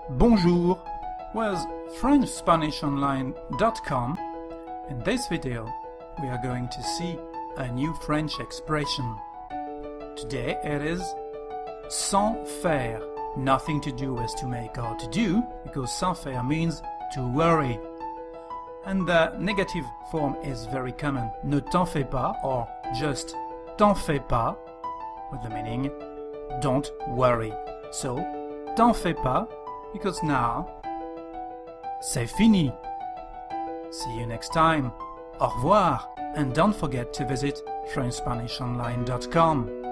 Bonjour with FrenchSpanishOnline.com. In this video we are going to see a new French expression. Today it is sans faire, nothing to do with to make or to do, because sans faire means to worry. And the negative form is very common, ne t'en fais pas, or just t'en fais pas, with the meaning don't worry. So, t'en fais pas, because now c'est fini. See you next time. Au revoir, and don't forget to visit FrenchSpanishOnline.com.